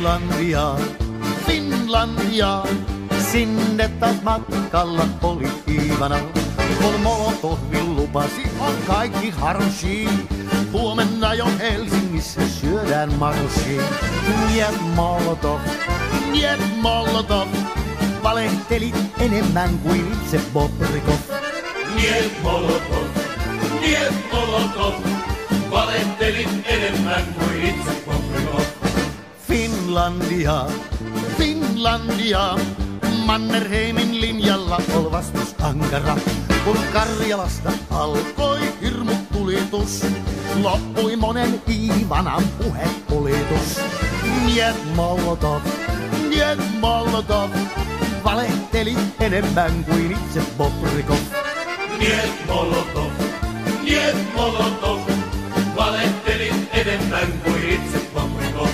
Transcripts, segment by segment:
Finlandia, Finlandia. Sinne taas matkalla oli Iivana, kun Molotovin lupasi on kaikki harshi. Huomenna jo Helsingissä syödään marshi. Niet Molotov, niet Molotov, valehtelit enemmän kuin itse Bobrikov. Niet Molotov, niet Molotov, valehtelit enemmän kuin itse Bobrikov. Finlandia, Finlandia, Mannerheimin linjalla ol vastus ankara. Kun Karjalasta alkoi hirmutulitus, loppui monen Iivanan puhepulitus. Niet Molotov, niet Molotov, valehteli enemmän kuin itse Bobrikov. Niet Molotov, niet Molotov, valehteli enemmän kuin itse Bobrikov.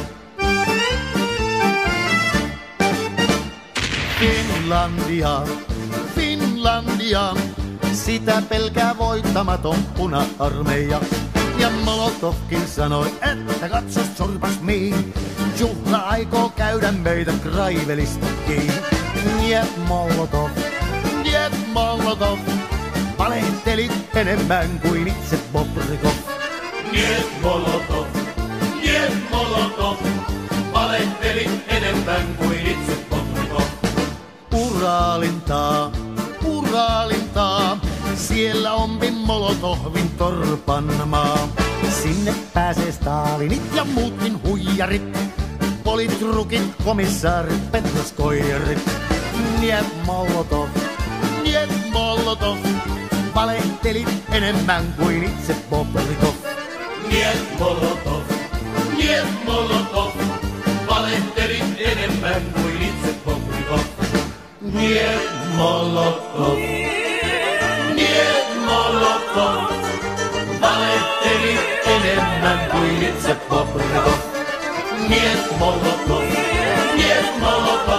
Finlandia, Finlandia, sitä pelkää voittamaton puna-armeija. Ja Molotovkin sanoi, että katso sorpas miin, juhla aikoo käydä meitä Kraivelista kiinni. Niet Molotov, niet Molotov, valehtelit enemmän kuin itse Bobrikov. Niet Molotov, niet Molotov, valehtelit enemmän kuin itse Bobrikov. Uraalintaa, Uraalintaa, siellä on Molotovin torpanmaa. Sinne pääsee Stalinit ja muutkin huijarit, politrukit, komissaarit, petroskoijarit. Niet Molotov, niet Molotov, valehtelit enemmän kuin itse Bobrikov. Niet Molotov, niet Molotov, valehtelit enemmän kuin itse Bobrikov. Niet Molotov, niet Molotov, valehtelit enemmän kuin itse Bobrikov. Niet Molotov, niet Molotov.